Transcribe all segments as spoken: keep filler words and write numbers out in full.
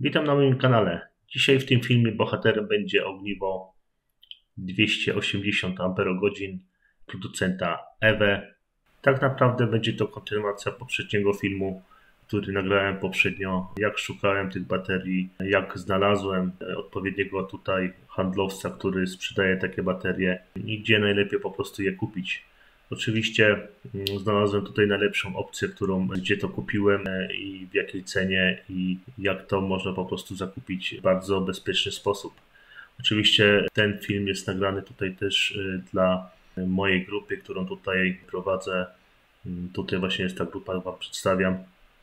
Witam na moim kanale. Dzisiaj w tym filmie bohaterem będzie ogniwo dwieście osiemdziesiąt amperogodzin producenta E W E. Tak naprawdę będzie to kontynuacja poprzedniego filmu, który nagrałem poprzednio, jak szukałem tych baterii, jak znalazłem odpowiedniego tutaj handlowca, który sprzedaje takie baterie i gdzie najlepiej po prostu je kupić. Oczywiście znalazłem tutaj najlepszą opcję, którą gdzie to kupiłem i w jakiej cenie i jak to można po prostu zakupić w bardzo bezpieczny sposób. Oczywiście ten film jest nagrany tutaj też dla mojej grupy, którą tutaj prowadzę. Tutaj właśnie jest ta grupa, Wam przedstawiam,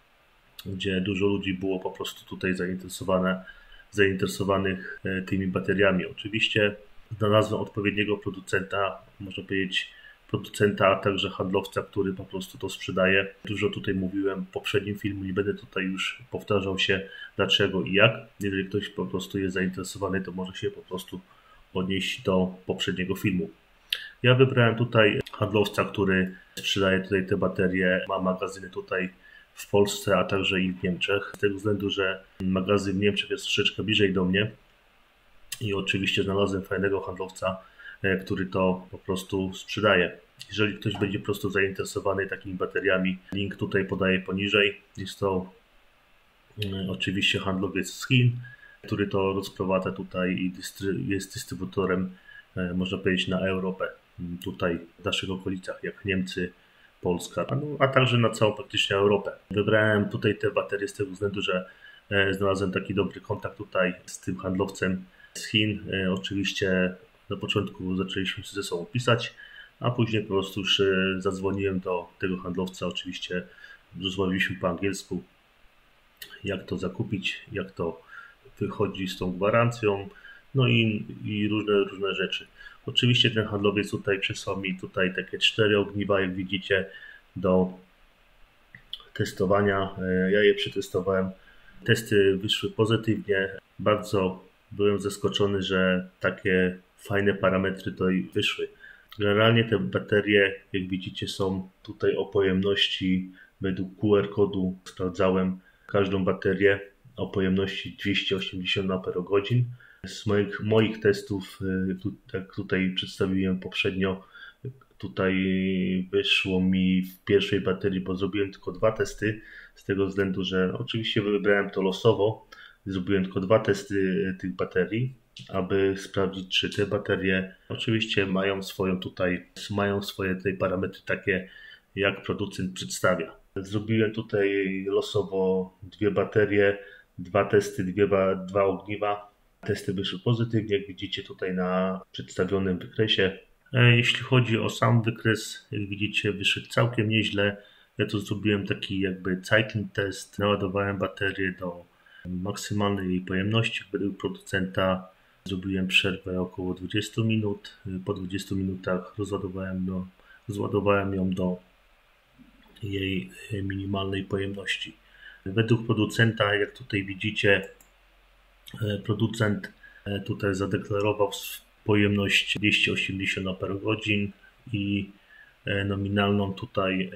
gdzie dużo ludzi było po prostu tutaj zainteresowane, zainteresowanych tymi bateriami. Oczywiście znalazłem odpowiedniego producenta, można powiedzieć producenta, a także handlowca, który po prostu to sprzedaje. Dużo tutaj mówiłem w poprzednim filmie, nie będę tutaj już powtarzał się dlaczego i jak. Jeżeli ktoś po prostu jest zainteresowany, to może się po prostu odnieść do poprzedniego filmu. Ja wybrałem tutaj handlowca, który sprzedaje tutaj te baterie, ma magazyny tutaj w Polsce, a także i w Niemczech. Z tego względu, że magazyn w Niemczech jest troszeczkę bliżej do mnie i oczywiście znalazłem fajnego handlowca, który to po prostu sprzedaje. Jeżeli ktoś będzie po prostu zainteresowany takimi bateriami, link tutaj podaję poniżej. Jest to oczywiście handlowiec z Chin, który to rozprowadza tutaj i jest dystrybutorem, można powiedzieć, na Europę, tutaj w naszych okolicach, jak Niemcy, Polska, a, no, a także na całą praktycznie Europę. Wybrałem tutaj te baterie z tego względu, że znalazłem taki dobry kontakt tutaj z tym handlowcem z Chin. Oczywiście na początku zaczęliśmy ze sobą pisać, a później po prostu już zadzwoniłem do tego handlowca. Oczywiście rozmawialiśmy po angielsku, jak to zakupić, jak to wychodzi z tą gwarancją, no i, i różne, różne rzeczy. Oczywiście ten handlowiec tutaj przysłał mi tutaj takie cztery ogniwa, jak widzicie, do testowania. Ja je przetestowałem. Testy wyszły pozytywnie. Bardzo byłem zaskoczony, że takie fajne parametry tutaj wyszły. Generalnie te baterie, jak widzicie, są tutaj o pojemności według Q R kodu. Sprawdzałem każdą baterię o pojemności dwieście osiemdziesiąt amperogodzin. Z moich, moich testów, jak tutaj przedstawiłem poprzednio, tutaj wyszło mi w pierwszej baterii, bo zrobiłem tylko dwa testy, z tego względu, że oczywiście wybrałem to losowo. Zrobiłem tylko dwa testy tych baterii, aby sprawdzić, czy te baterie oczywiście mają swoją tutaj, mają swoje tutaj parametry takie, jak producent przedstawia. Zrobiłem tutaj losowo dwie baterie, dwa testy, dwie, dwa ogniwa. Testy wyszły pozytywnie, jak widzicie tutaj na przedstawionym wykresie. Jeśli chodzi o sam wykres, jak widzicie, wyszedł całkiem nieźle. Ja tu zrobiłem taki jakby cycling test, naładowałem baterię do maksymalnej jej pojemności według producenta. Zrobiłem przerwę około dwadzieścia minut. Po dwudziestu minutach rozładowałem, do, rozładowałem ją do jej minimalnej pojemności. Według producenta, jak tutaj widzicie, producent tutaj zadeklarował pojemność dwieście osiemdziesiąt amperogodzin i nominalną tutaj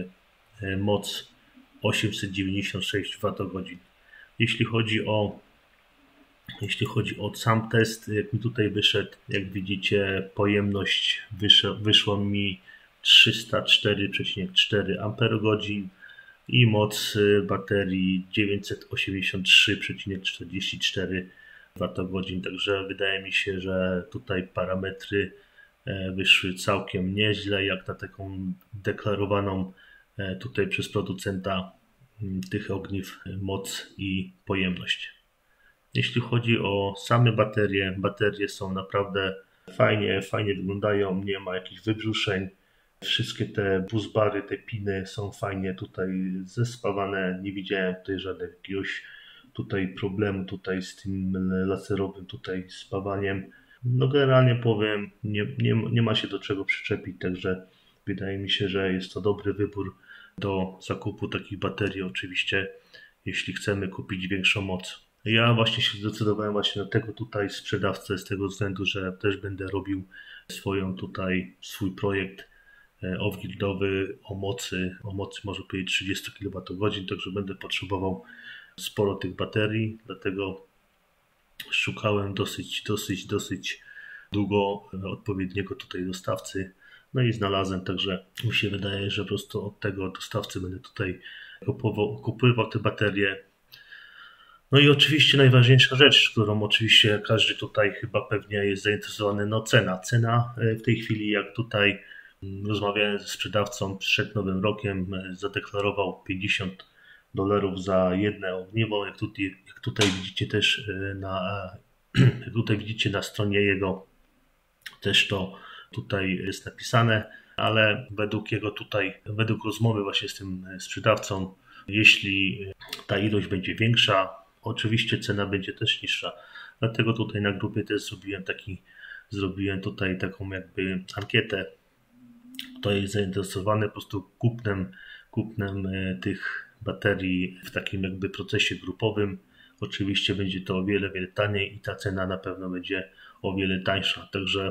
moc osiemset dziewięćdziesiąt sześć watogodzin. Jeśli chodzi o jeśli chodzi o sam test, jak mi tutaj wyszedł, jak widzicie, pojemność wyszła, wyszło mi trzysta cztery przecinek cztery amperogodzin i moc baterii dziewięćset osiemdziesiąt trzy przecinek czterdzieści cztery watogodzin. Także wydaje mi się, że tutaj parametry wyszły całkiem nieźle, jak na taką deklarowaną tutaj przez producenta tych ogniw moc i pojemność. Jeśli chodzi o same baterie, baterie są naprawdę fajnie, fajnie wyglądają, nie ma jakichś wybrzuszeń. Wszystkie te busbary, te piny są fajnie tutaj zespawane, nie widziałem tutaj żadnego jakiegoś tutaj problemu tutaj z tym laserowym tutaj spawaniem. No generalnie powiem, nie, nie, nie ma się do czego przyczepić, także wydaje mi się, że jest to dobry wybór do zakupu takich baterii, oczywiście jeśli chcemy kupić większą moc. Ja właśnie się zdecydowałem właśnie na tego tutaj sprzedawcę z tego względu, że też będę robił swoją tutaj swój projekt off-gridowy o mocy, o mocy może powiedzieć trzydzieści kilowatogodzin, także będę potrzebował sporo tych baterii, dlatego szukałem dosyć, dosyć, dosyć długo odpowiedniego tutaj dostawcy. No i znalazłem, także mi się wydaje, że po prostu od tego dostawcy będę tutaj kupował, kupywał te baterie. No i oczywiście najważniejsza rzecz, którą oczywiście każdy tutaj chyba pewnie jest zainteresowany, no cena. Cena w tej chwili, jak tutaj rozmawiałem ze sprzedawcą przed Nowym Rokiem, zadeklarował pięćdziesiąt dolarów za jedno ogniwo, jak tutaj, jak tutaj widzicie też na, jak tutaj widzicie na stronie jego też to tutaj jest napisane, ale według jego tutaj, według rozmowy właśnie z tym sprzedawcą, jeśli ta ilość będzie większa, oczywiście cena będzie też niższa. Dlatego tutaj na grupie też zrobiłem taki, zrobiłem tutaj taką jakby ankietę. Kto jest zainteresowany po prostu kupnem, kupnem tych baterii w takim jakby procesie grupowym. Oczywiście będzie to o wiele, wiele taniej i ta cena na pewno będzie o wiele tańsza. Także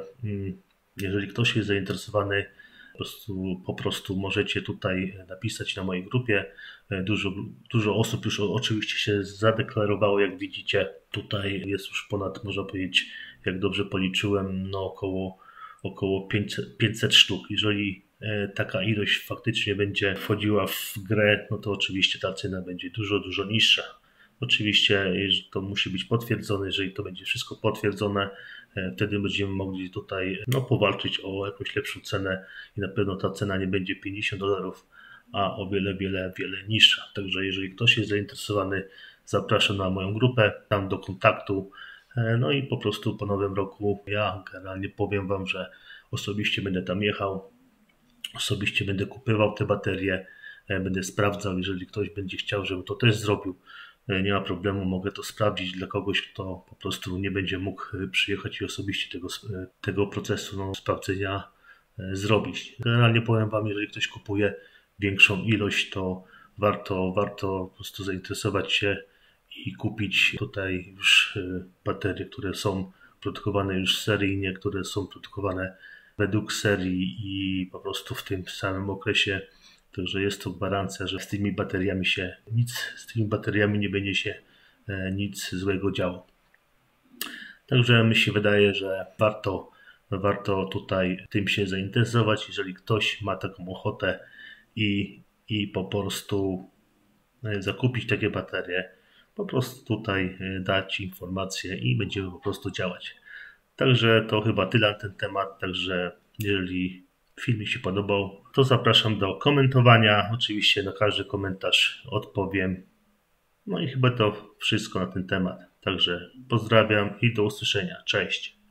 jeżeli ktoś jest zainteresowany, po prostu, po prostu możecie tutaj napisać na mojej grupie. Dużo, dużo osób już oczywiście się zadeklarowało, jak widzicie. Tutaj jest już ponad, można powiedzieć, jak dobrze policzyłem, no około, około pięćset, pięćset sztuk. Jeżeli taka ilość faktycznie będzie wchodziła w grę, no to oczywiście ta cena będzie dużo, dużo niższa. Oczywiście to musi być potwierdzone, jeżeli to będzie wszystko potwierdzone, wtedy będziemy mogli tutaj no, powalczyć o jakąś lepszą cenę i na pewno ta cena nie będzie pięćdziesiąt dolarów, a o wiele, wiele, wiele niższa. Także jeżeli ktoś jest zainteresowany, zapraszam na moją grupę, tam do kontaktu. No i po prostu po nowym roku ja generalnie powiem Wam, że osobiście będę tam jechał, osobiście będę kupował te baterie, będę sprawdzał, jeżeli ktoś będzie chciał, żebym to też zrobił. Nie ma problemu, mogę to sprawdzić dla kogoś, kto po prostu nie będzie mógł przyjechać i osobiście tego, tego procesu no, sprawdzenia zrobić. Generalnie powiem Wam, jeżeli ktoś kupuje większą ilość, to warto, warto po prostu zainteresować się i kupić tutaj już baterie, które są produkowane już seryjnie, które są produkowane według serii i po prostu w tym samym okresie. Także jest to gwarancja, że z tymi bateriami się nic, z tymi bateriami nie będzie się nic złego działo. Także mi się wydaje, że warto, warto tutaj tym się zainteresować, jeżeli ktoś ma taką ochotę i, i po prostu zakupić takie baterie, po prostu tutaj dać informacje i będziemy po prostu działać. Także to chyba tyle na ten temat, także jeżeli film mi się podobał, to zapraszam do komentowania. Oczywiście na każdy komentarz odpowiem. No i chyba to wszystko na ten temat. Także pozdrawiam i do usłyszenia. Cześć.